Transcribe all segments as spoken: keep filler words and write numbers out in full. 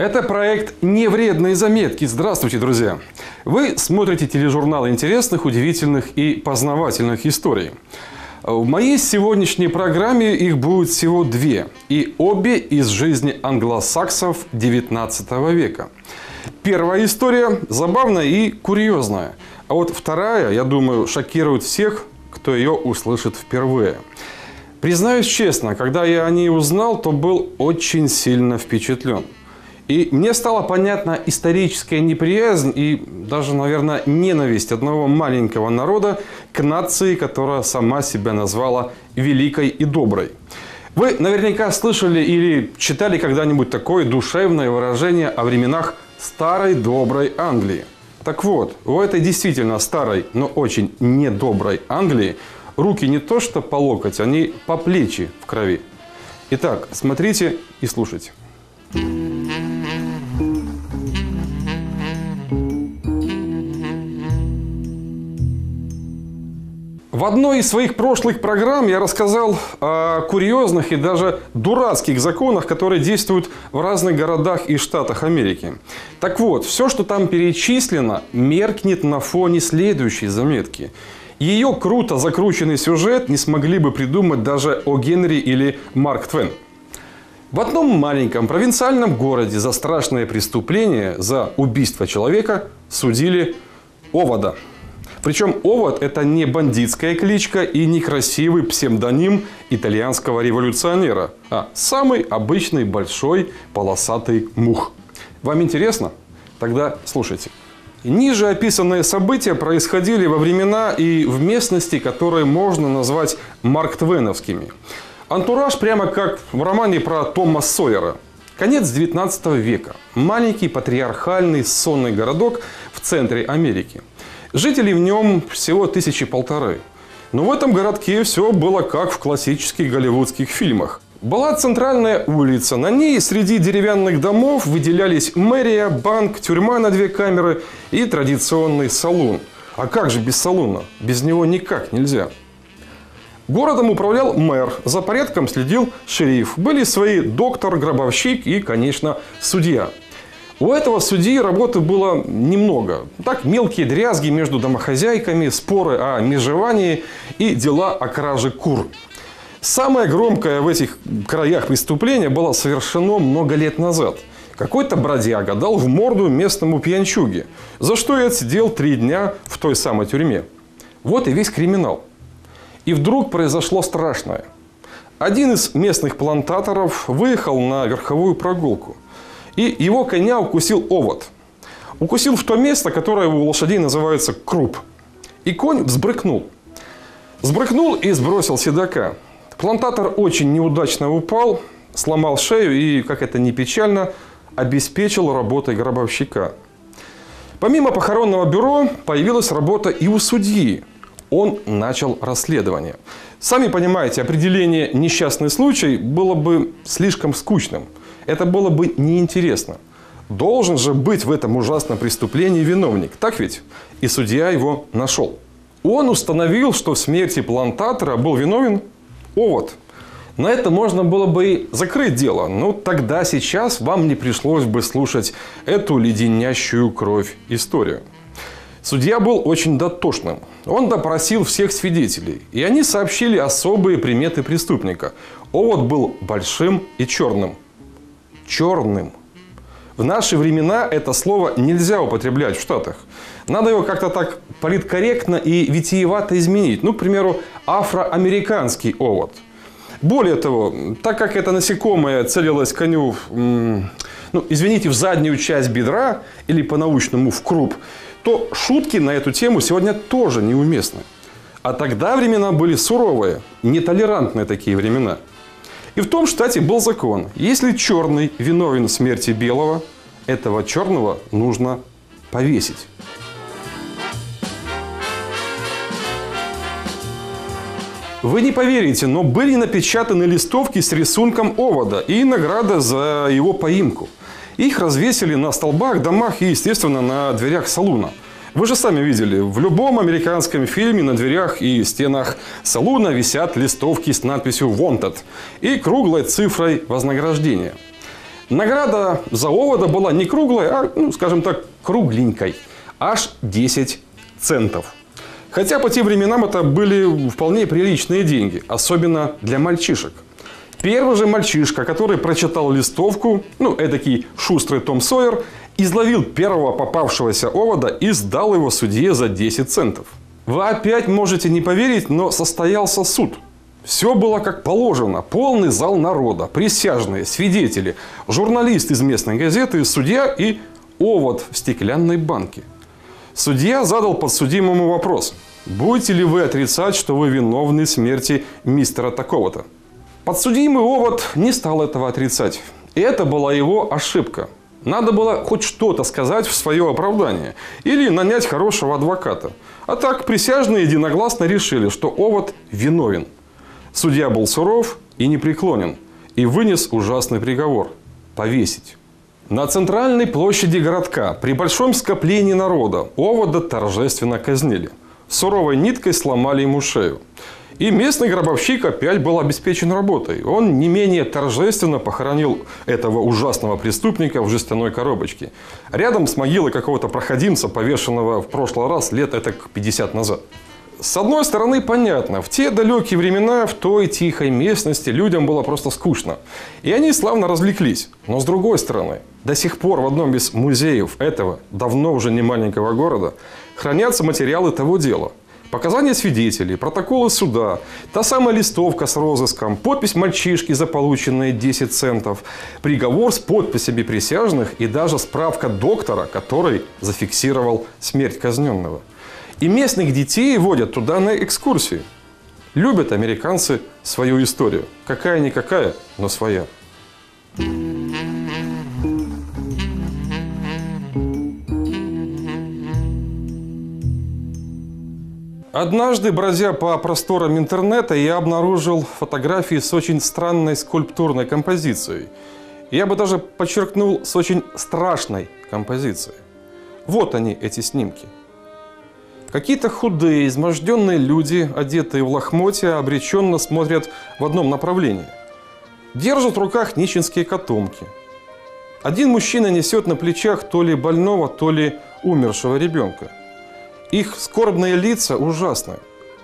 Это проект «Невредные заметки». Здравствуйте, друзья! Вы смотрите тележурнал интересных, удивительных и познавательных историй. В моей сегодняшней программе их будет всего две. И обе из жизни англосаксов девятнадцатого века. Первая история забавная и курьезная. А вот вторая, я думаю, шокирует всех, кто ее услышит впервые. Признаюсь честно, когда я о ней узнал, то был очень сильно впечатлен. И мне стала понятна историческая неприязнь и даже, наверное, ненависть одного маленького народа к нации, которая сама себя назвала великой и доброй. Вы наверняка слышали или читали когда-нибудь такое душевное выражение о временах старой доброй Англии. Так вот, у этой действительно старой, но очень недоброй Англии руки не то что по локоть, они по плечи в крови. Итак, смотрите и слушайте. В одной из своих прошлых программ я рассказал о курьезных и даже дурацких законах, которые действуют в разных городах и штатах Америки. Так вот, все, что там перечислено, меркнет на фоне следующей заметки. Ее круто закрученный сюжет не смогли бы придумать даже О. Генри или Марк Твен. В одном маленьком провинциальном городе за страшное преступление, за убийство человека, судили овода. Причем овод – это не бандитская кличка и не красивый псевдоним итальянского революционера, а самый обычный большой полосатый мух. Вам интересно? Тогда слушайте. Ниже описанные события происходили во времена и в местности, которые можно назвать марктвеновскими. Антураж прямо как в романе про Тома Сойера. Конец девятнадцатого века. Маленький патриархальный сонный городок в центре Америки. Жителей в нем всего тысячи полторы. Но в этом городке все было как в классических голливудских фильмах. Была центральная улица. На ней среди деревянных домов выделялись мэрия, банк, тюрьма на две камеры и традиционный салун. А как же без салуна? Без него никак нельзя. Городом управлял мэр, за порядком следил шериф. Были свои доктор, гробовщик и, конечно, судья. У этого судьи работы было немного. Так, мелкие дрязги между домохозяйками, споры о межевании и дела о краже кур. Самое громкое в этих краях преступление было совершено много лет назад. Какой-то бродяга дал в морду местному пьянчуге, за что и отсидел три дня в той самой тюрьме. Вот и весь криминал. И вдруг произошло страшное. Один из местных плантаторов выехал на верховую прогулку. И его коня укусил овод. Укусил в то место, которое у лошадей называется круп. И конь взбрыкнул. Взбрыкнул и сбросил седока. Плантатор очень неудачно упал, сломал шею и, как это ни печально, обеспечил работой гробовщика. Помимо похоронного бюро появилась работа и у судьи. Он начал расследование. Сами понимаете, определение «несчастный случай» было бы слишком скучным. Это было бы неинтересно. Должен же быть в этом ужасном преступлении виновник. Так ведь? И судья его нашел. Он установил, что в смерти плантатора был виновен овод. На это можно было бы и закрыть дело. Но тогда, сейчас вам не пришлось бы слушать эту леденящую кровь историю. Судья был очень дотошным. Он допросил всех свидетелей. И они сообщили особые приметы преступника. Овод был большим и черным. Черным. В наши времена это слово нельзя употреблять в Штатах. Надо его как-то так политкорректно и витиевато изменить. Ну, к примеру, афроамериканский овод. Более того, так как это насекомое целилось коню, ну, извините, в заднюю часть бедра или по-научному в круп, то шутки на эту тему сегодня тоже неуместны. А тогда времена были суровые, нетолерантные такие времена. И в том штате был закон. Если черный виновен в смерти белого, этого черного нужно повесить. Вы не поверите, но были напечатаны листовки с рисунком овода и награда за его поимку. Их развесили на столбах, домах и, естественно, на дверях салуна. Вы же сами видели, в любом американском фильме на дверях и стенах салуна висят листовки с надписью «Wanted» и круглой цифрой вознаграждения. Награда за Овода была не круглой, а, ну, скажем так, кругленькой. Аж десять центов. Хотя по тем временам это были вполне приличные деньги, особенно для мальчишек. Первый же мальчишка, который прочитал листовку, ну, эдакий шустрый Том Сойер, изловил первого попавшегося овода и сдал его судье за десять центов. Вы опять можете не поверить, но состоялся суд. Все было как положено. Полный зал народа, присяжные, свидетели, журналист из местной газеты, судья и овод в стеклянной банке. Судья задал подсудимому вопрос: будете ли вы отрицать, что вы виновны в смерти мистера такого-то? Подсудимый овод не стал этого отрицать. И это была его ошибка. Надо было хоть что-то сказать в свое оправдание. Или нанять хорошего адвоката. А так присяжные единогласно решили, что овод виновен. Судья был суров и непреклонен. И вынес ужасный приговор – повесить. На центральной площади городка при большом скоплении народа овода торжественно казнили. Суровой ниткой сломали ему шею. И местный гробовщик опять был обеспечен работой. Он не менее торжественно похоронил этого ужасного преступника в жестяной коробочке. Рядом с могилой какого-то проходимца, повешенного в прошлый раз лет этак пятьдесят назад. С одной стороны, понятно, в те далекие времена в той тихой местности людям было просто скучно. И они славно развлеклись. Но с другой стороны, до сих пор в одном из музеев этого, давно уже не маленького города, хранятся материалы того дела. Показания свидетелей, протоколы суда, та самая листовка с розыском, подпись мальчишки за полученные десять центов, приговор с подписями присяжных и даже справка доктора, который зафиксировал смерть казненного. И местных детей водят туда на экскурсии. Любят американцы свою историю. Какая-никакая, но своя. Однажды, бродя по просторам интернета, я обнаружил фотографии с очень странной скульптурной композицией. Я бы даже подчеркнул, с очень страшной композицией. Вот они, эти снимки. Какие-то худые, изможденные люди, одетые в лохмотья, обреченно смотрят в одном направлении. Держат в руках нищенские котомки. Один мужчина несет на плечах то ли больного, то ли умершего ребенка. Их скорбные лица ужасны.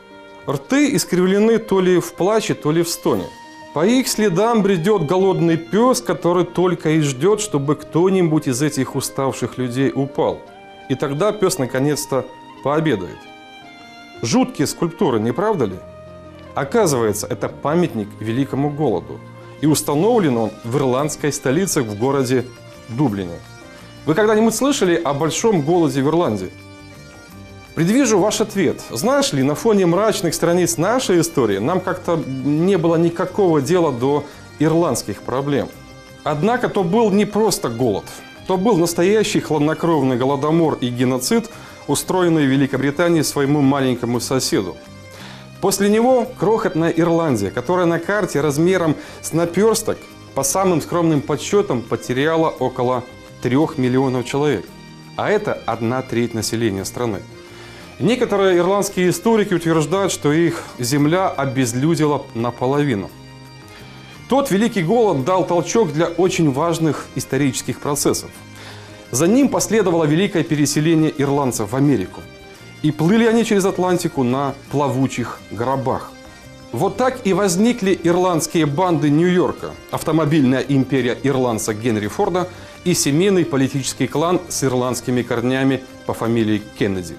Рты искривлены то ли в плаче, то ли в стоне. По их следам бредет голодный пес, который только и ждет, чтобы кто-нибудь из этих уставших людей упал. И тогда пес наконец-то пообедает. Жуткие скульптуры, не правда ли? Оказывается, это памятник великому голоду. И установлен он в ирландской столице, в городе Дублине. Вы когда-нибудь слышали о большом голоде в Ирландии? Предвижу ваш ответ. Знаешь ли, на фоне мрачных страниц нашей истории нам как-то не было никакого дела до ирландских проблем. Однако то был не просто голод. То был настоящий хладнокровный голодомор и геноцид, устроенный в Великобритании своему маленькому соседу. После него крохотная Ирландия, которая на карте размером с наперсток, по самым скромным подсчетам, потеряла около трех миллионов человек. А это одна треть населения страны. Некоторые ирландские историки утверждают, что их земля обезлюдила наполовину. Тот великий голод дал толчок для очень важных исторических процессов. За ним последовало великое переселение ирландцев в Америку. И плыли они через Атлантику на плавучих гробах. Вот так и возникли ирландские банды Нью-Йорка, автомобильная империя ирландца Генри Форда и семейный политический клан с ирландскими корнями по фамилии Кеннеди.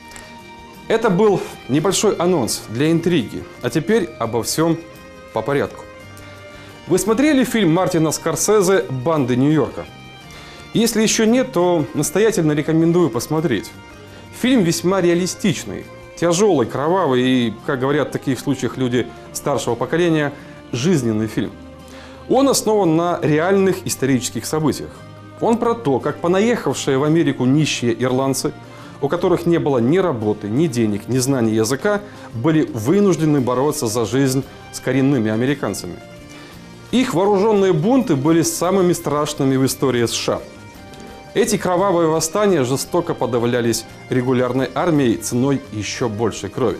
Это был небольшой анонс для интриги, а теперь обо всем по порядку. Вы смотрели фильм Мартина Скорсезе «Банды Нью-Йорка»? Если еще нет, то настоятельно рекомендую посмотреть. Фильм весьма реалистичный, тяжелый, кровавый и, как говорят в таких случаях люди старшего поколения, жизненный фильм. Он основан на реальных исторических событиях. Он про то, как понаехавшие в Америку нищие ирландцы, у которых не было ни работы, ни денег, ни знаний языка, были вынуждены бороться за жизнь с коренными американцами. Их вооруженные бунты были самыми страшными в истории США. Эти кровавые восстания жестоко подавлялись регулярной армией ценой еще большей крови.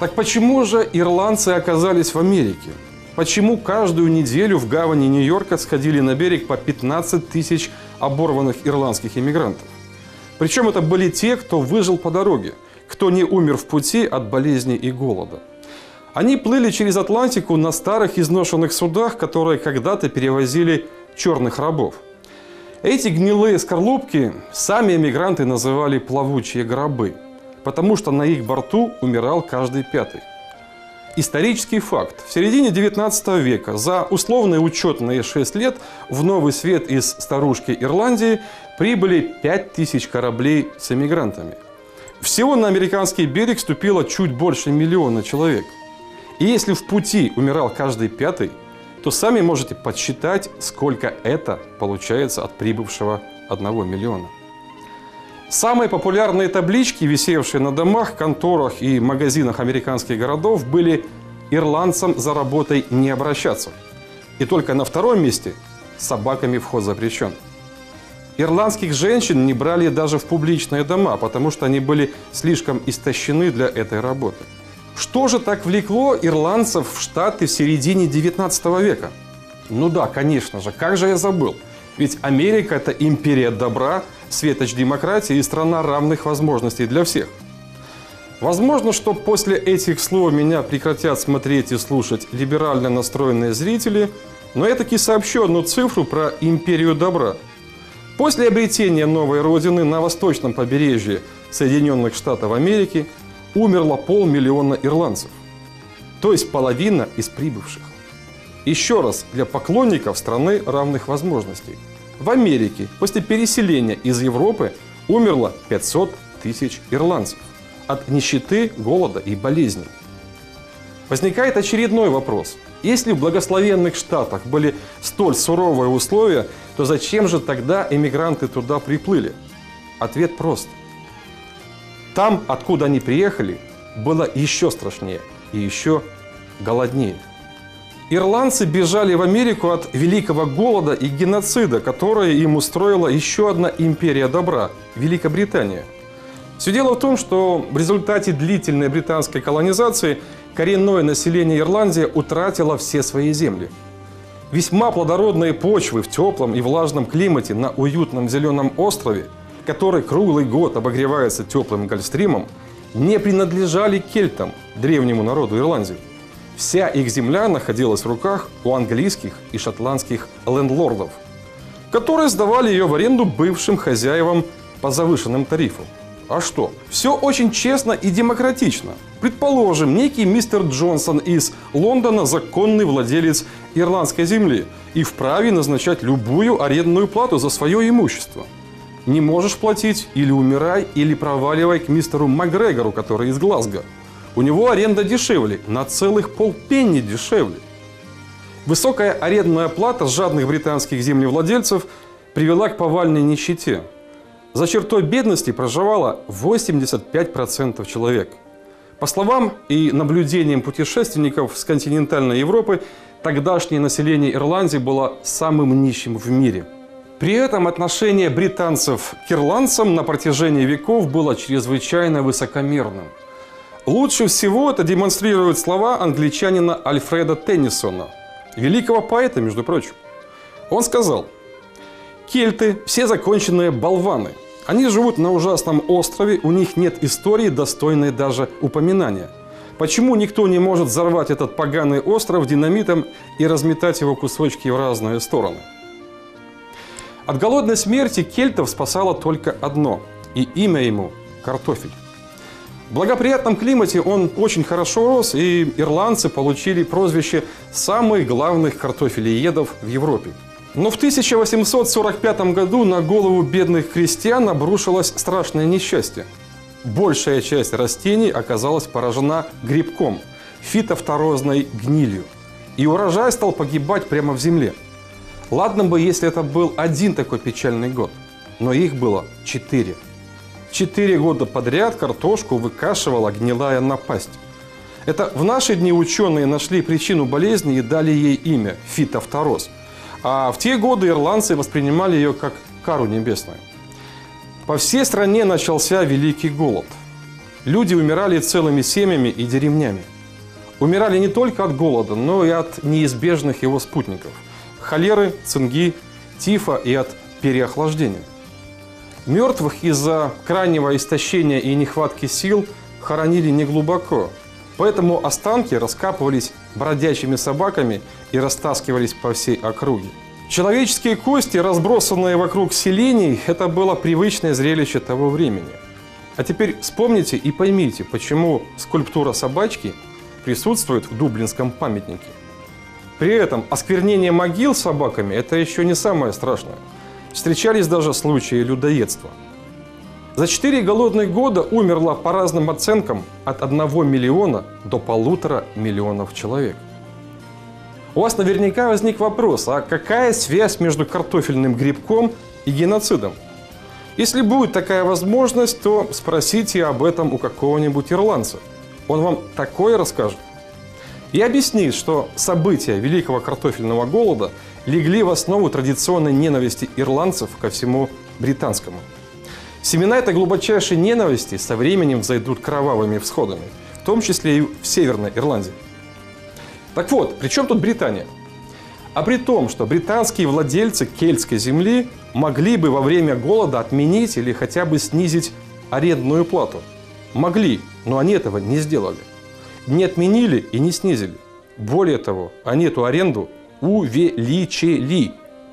Так почему же ирландцы оказались в Америке? Почему каждую неделю в гавани Нью-Йорка сходили на берег по пятнадцать тысяч оборванных ирландских иммигрантов? Причем это были те, кто выжил по дороге, кто не умер в пути от болезни и голода. Они плыли через Атлантику на старых изношенных судах, которые когда-то перевозили черных рабов. Эти гнилые скорлупки сами эмигранты называли плавучие гробы, потому что на их борту умирал каждый пятый. Исторический факт. В середине девятнадцатого века за условные учетные шесть лет в Новый Свет из старушки Ирландии прибыли пять тысяч кораблей с эмигрантами. Всего на американский берег вступило чуть больше миллиона человек. И если в пути умирал каждый пятый, то сами можете подсчитать, сколько это получается от прибывшего одного миллиона. Самые популярные таблички, висевшие на домах, конторах и магазинах американских городов, были «Ирландцам за работой не обращаться». И только на втором месте «С собаками вход запрещен». Ирландских женщин не брали даже в публичные дома, потому что они были слишком истощены для этой работы. Что же так влекло ирландцев в Штаты в середине девятнадцатого века? Ну да, конечно же, как же я забыл. Ведь Америка – это империя добра, светоч демократии и страна равных возможностей для всех. Возможно, что после этих слов меня прекратят смотреть и слушать либерально настроенные зрители, но я таки сообщу одну цифру про империю добра. После обретения новой родины на восточном побережье Соединенных Штатов Америки умерло полмиллиона ирландцев, то есть половина из прибывших. Еще раз, для поклонников страны равных возможностей. В Америке после переселения из Европы умерло пятьсот тысяч ирландцев от нищеты, голода и болезней. Возникает очередной вопрос. Если в благословенных Штатах были столь суровые условия, то зачем же тогда эмигранты туда приплыли? Ответ прост. Там, откуда они приехали, было еще страшнее и еще голоднее. Ирландцы бежали в Америку от великого голода и геноцида, который им устроила еще одна империя добра – Великобритания. Все дело в том, что в результате длительной британской колонизации коренное население Ирландии утратило все свои земли. Весьма плодородные почвы в теплом и влажном климате на уютном зеленом острове, который круглый год обогревается теплым гольфстримом, не принадлежали кельтам, древнему народу Ирландии. Вся их земля находилась в руках у английских и шотландских лендлордов, которые сдавали ее в аренду бывшим хозяевам по завышенным тарифам. А что? Все очень честно и демократично. Предположим, некий мистер Джонсон из Лондона законный владелец ирландской земли и вправе назначать любую арендную плату за свое имущество. Не можешь платить – или умирай, или проваливай к мистеру Макгрегору, который из Глазго. У него аренда дешевле, на целых полпенни дешевле. Высокая арендная плата жадных британских землевладельцев привела к повальной нищете. За чертой бедности проживало восемьдесят пять процентов человек. По словам и наблюдениям путешественников с континентальной Европы, тогдашнее население Ирландии было самым нищим в мире. При этом отношение британцев к ирландцам на протяжении веков было чрезвычайно высокомерным. Лучше всего это демонстрируют слова англичанина Альфреда Теннисона, великого поэта, между прочим. Он сказал: «Кельты – все законченные болваны. Они живут на ужасном острове, у них нет истории, достойной даже упоминания. Почему никто не может взорвать этот поганый остров динамитом и разметать его кусочки в разные стороны?» От голодной смерти кельтов спасало только одно, и имя ему – картофель. В благоприятном климате он очень хорошо рос, и ирландцы получили прозвище самых главных картофелеедов в Европе. Но в тысяча восемьсот сорок пятом году на голову бедных крестьян обрушилось страшное несчастье. Большая часть растений оказалась поражена грибком, фитофторозной гнилью, и урожай стал погибать прямо в земле. Ладно бы, если это был один такой печальный год, но их было четыре. Четыре года подряд картошку выкашивала гнилая напасть. Это в наши дни ученые нашли причину болезни и дали ей имя – фитофтороз. А в те годы ирландцы воспринимали ее как кару небесную. По всей стране начался великий голод. Люди умирали целыми семьями и деревнями. Умирали не только от голода, но и от неизбежных его спутников – холеры, цинги, тифа и от переохлаждения. Мертвых из-за крайнего истощения и нехватки сил хоронили неглубоко, поэтому останки раскапывались бродячими собаками и растаскивались по всей округе. Человеческие кости, разбросанные вокруг селений, это было привычное зрелище того времени. А теперь вспомните и поймите, почему скульптура собачки присутствует в Дублинском памятнике. При этом осквернение могил собаками – это еще не самое страшное. Встречались даже случаи людоедства. За четыре голодных года умерло, по разным оценкам, от одного миллиона до полутора миллионов человек. У вас наверняка возник вопрос, а какая связь между картофельным грибком и геноцидом? Если будет такая возможность, то спросите об этом у какого-нибудь ирландца. Он вам такое расскажет. И объяснит, что события Великого картофельного голода легли в основу традиционной ненависти ирландцев ко всему британскому. Семена этой глубочайшей ненависти со временем взойдут кровавыми всходами, в том числе и в Северной Ирландии. Так вот, при чем тут Британия? А при том, что британские владельцы кельтской земли могли бы во время голода отменить или хотя бы снизить арендную плату. Могли, но они этого не сделали. Не отменили и не снизили. Более того, они эту аренду увеличили.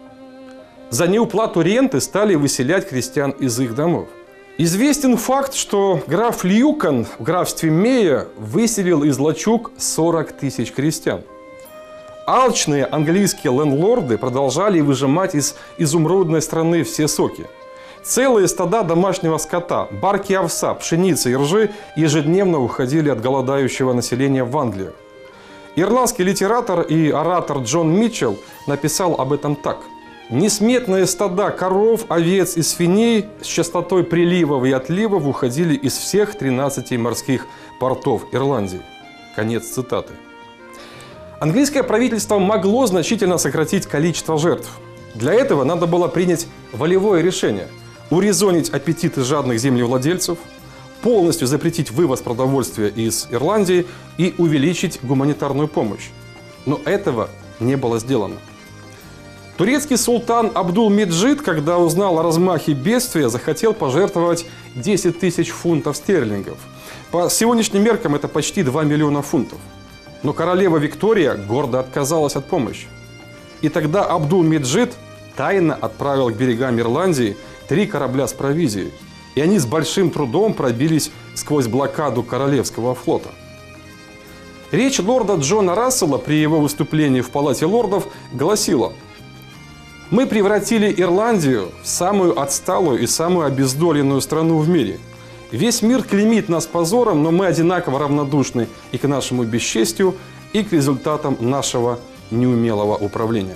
За неуплату ренты стали выселять крестьян из их домов. Известен факт, что граф Люкан в графстве Мея выселил из лачуг сорок тысяч крестьян. Алчные английские лендлорды продолжали выжимать из изумрудной страны все соки. Целые стада домашнего скота, барки овса, пшеницы и ржи ежедневно уходили от голодающего населения в Англию. Ирландский литератор и оратор Джон Митчелл написал об этом так. Несметные стада коров, овец и свиней с частотой приливов и отливов уходили из всех тринадцати морских портов Ирландии. Конец цитаты. Английское правительство могло значительно сократить количество жертв. Для этого надо было принять волевое решение – урезонить аппетиты жадных землевладельцев, полностью запретить вывоз продовольствия из Ирландии и увеличить гуманитарную помощь. Но этого не было сделано. Турецкий султан Абдул-Меджид, когда узнал о размахе бедствия, захотел пожертвовать десять тысяч фунтов стерлингов. По сегодняшним меркам это почти два миллиона фунтов. Но королева Виктория гордо отказалась от помощи. И тогда Абдул-Меджид тайно отправил к берегам Ирландии три корабля с провизией. И они с большим трудом пробились сквозь блокаду Королевского флота. Речь лорда Джона Рассела при его выступлении в Палате лордов гласила: «Мы превратили Ирландию в самую отсталую и самую обездоленную страну в мире. Весь мир клеймит нас позором, но мы одинаково равнодушны и к нашему бесчестию, и к результатам нашего неумелого управления».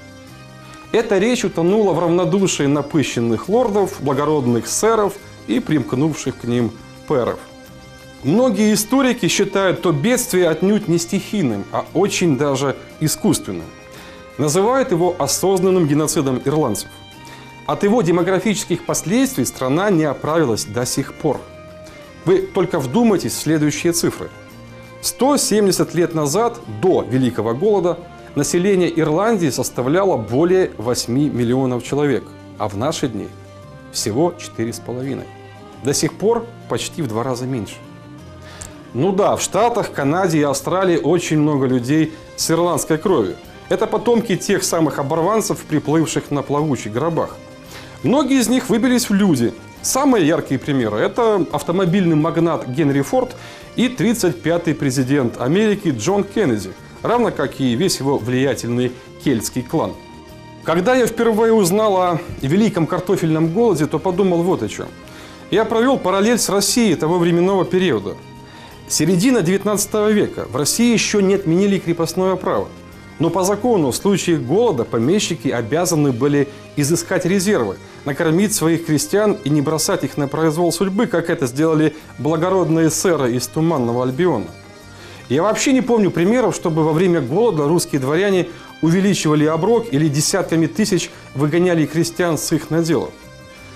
Эта речь утонула в равнодушии напыщенных лордов, благородных сэров и примкнувших к ним пэров. Многие историки считают то бедствие отнюдь не стихийным, а очень даже искусственным. Называют его осознанным геноцидом ирландцев. От его демографических последствий страна не оправилась до сих пор. Вы только вдумайтесь в следующие цифры. сто семьдесят лет назад, до Великого голода, население Ирландии составляло более восьми миллионов человек, а в наши дни всего четыре с половиной. До сих пор почти в два раза меньше. Ну да, в Штатах, Канаде и Австралии очень много людей с ирландской кровью. Это потомки тех самых оборванцев, приплывших на плавучих гробах. Многие из них выбились в люди. Самые яркие примеры – это автомобильный магнат Генри Форд и тридцать пятый президент Америки Джон Кеннеди, равно как и весь его влиятельный кельтский клан. Когда я впервые узнал о Великом картофельном голоде, то подумал вот о чем. Я провел параллель с Россией того временного периода. Середина девятнадцатого века. В России еще не отменили крепостное право. Но по закону в случае голода помещики обязаны были изыскать резервы, накормить своих крестьян и не бросать их на произвол судьбы, как это сделали благородные сэры из Туманного Альбиона. Я вообще не помню примеров, чтобы во время голода русские дворяне увеличивали оброк или десятками тысяч выгоняли крестьян с их наделов.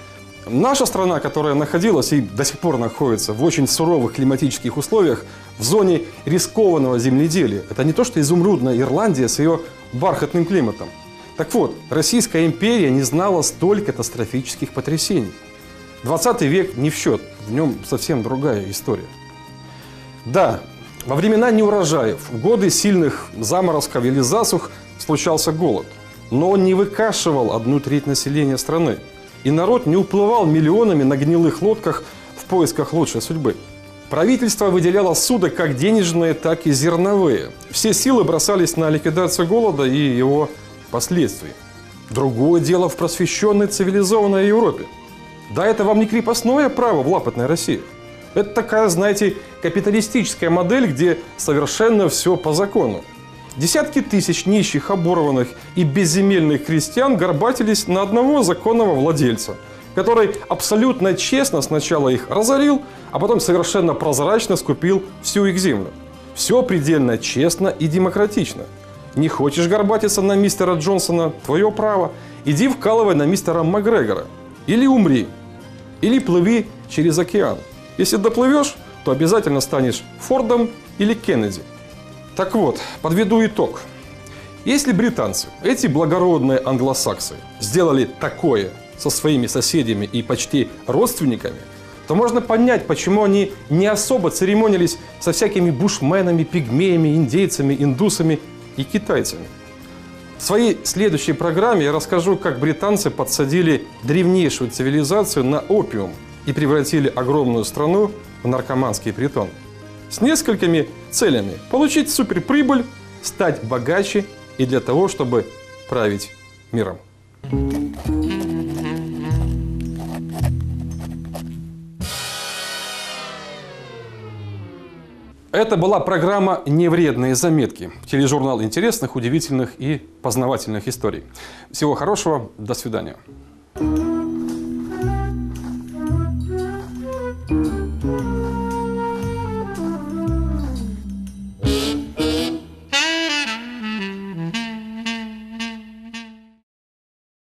Наша страна, которая находилась и до сих пор находится в очень суровых климатических условиях, в зоне рискованного земледелия. Это не то, что изумрудная Ирландия с ее бархатным климатом. Так вот, Российская империя не знала столь катастрофических потрясений. двадцатый век не в счет, в нем совсем другая история. Да, во времена неурожаев, в годы сильных заморозков или засух случался голод. Но он не выкашивал одну треть населения страны. И народ не уплывал миллионами на гнилых лодках в поисках лучшей судьбы. Правительство выделяло суды как денежные, так и зерновые. Все силы бросались на ликвидацию голода и его последствий. Другое дело в просвещенной цивилизованной Европе. Да, это вам не крепостное право в лапотной России. Это такая, знаете, капиталистическая модель, где совершенно все по закону. Десятки тысяч нищих, оборванных и безземельных крестьян горбатились на одного законного владельца, который абсолютно честно сначала их разорил, а потом совершенно прозрачно скупил всю их землю. Все предельно честно и демократично. Не хочешь горбатиться на мистера Джонсона – твое право. Иди вкалывай на мистера Макгрегора. Или умри. Или плыви через океан. Если доплывешь, то обязательно станешь Фордом или Кеннеди. Так вот, подведу итог. Если британцы, эти благородные англосаксы, сделали такое со своими соседями и почти родственниками, то можно понять, почему они не особо церемонились со всякими бушменами, пигмеями, индейцами, индусами и китайцами. В своей следующей программе я расскажу, как британцы подсадили древнейшую цивилизацию на опиум и превратили огромную страну в наркоманский притон. С несколькими целями – получить суперприбыль, стать богаче и для того, чтобы править миром. Это была программа «Невредные заметки». Тележурнал интересных, удивительных и познавательных историй. Всего хорошего, до свидания.